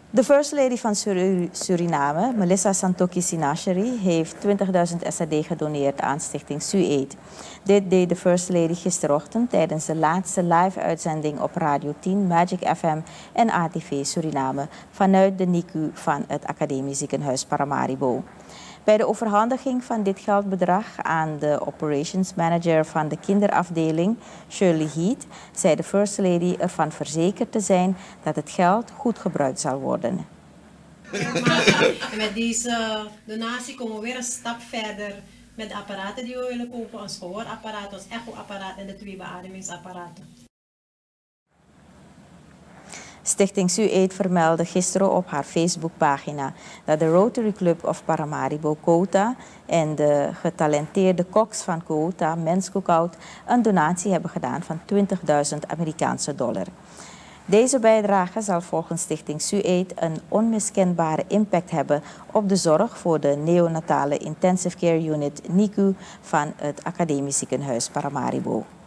De First Lady van Suriname, Melissa Santokhi Sinasheri, heeft 20.000 SAD gedoneerd aan Stichting SUAID. Dit deed de First Lady gisterochtend tijdens de laatste live-uitzending op Radio 10, Magic FM en ATV Suriname vanuit de NICU van het Academisch Ziekenhuis Paramaribo. Bij de overhandiging van dit geldbedrag aan de operations manager van de kinderafdeling, Shirley Heath, zei de First Lady ervan verzekerd te zijn dat het geld goed gebruikt zal worden. Met deze donatie komen we weer een stap verder met de apparaten die we willen kopen. Ons gehoorapparaat, ons echoapparaat en de 2 beademingsapparaten. Stichting SUAID vermeldde gisteren op haar Facebookpagina dat de Rotary Club of Paramaribo Kota en de getalenteerde koks van Kota, Men's Cookout, een donatie hebben gedaan van $20.000 Amerikaanse dollar. Deze bijdrage zal volgens Stichting SUAID een onmiskenbare impact hebben op de zorg voor de neonatale Intensive Care Unit NICU van het Academisch Ziekenhuis Paramaribo.